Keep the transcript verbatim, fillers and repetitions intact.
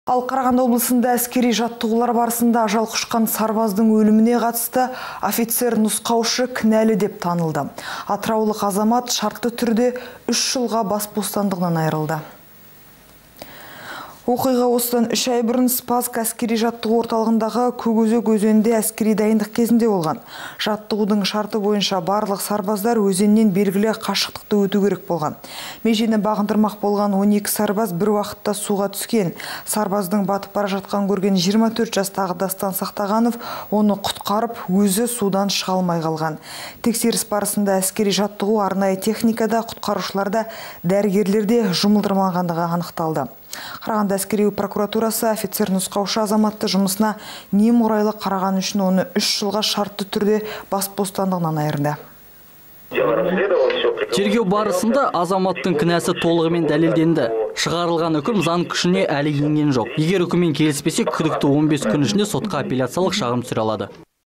Ал Қарағанды облысында әскери жаттығулар барысында ажал құшқан сарбаздың өліміне қатысты офицер нұсқаушы кінәлі деп танылды. Атыраулық азамат шартты түрде үш жылға бас бостандығынан айырылды. Оқиға осыдан үш ай бұрын Спасск әскери жаттығу орталығындағы Көкөзек өзенінде әскери дайындық кезінде болған. Жаттығудың шарты бойынша барлық сарбаздар өзеннен белгілі қашықтықты өту керек болған. Межені бағындырмақ болған он екі сарбаз бір уақытта суға түскен. Сарбаздың батып бара жатқан көрген жиырма төрт жастағы Дастан Сақтағанов оны құтқарып, өзі судан шыға алмай қалған. Тексеріс барысында әскери жаттығу арнайы техникада, құтқарушыларда, дәрігерлерде жұмылдырмағандығы анықталды. Қарағанды әскери прокуратурасы офицер нұсқаушы азаматты жұмысына немқұрайлы қараған үшін оны үш жылға шартты түрде бас бостандығынан айырды. Тергеу барысында азаматтың кінәсі толығымен дәлелденді. Шығарылған үкім заң күшіне әлі енген жоқ. Егер үкіммен келіспесе, күдікті он бес күн ішінде сотқа апелляциялық шағым түсіре алады.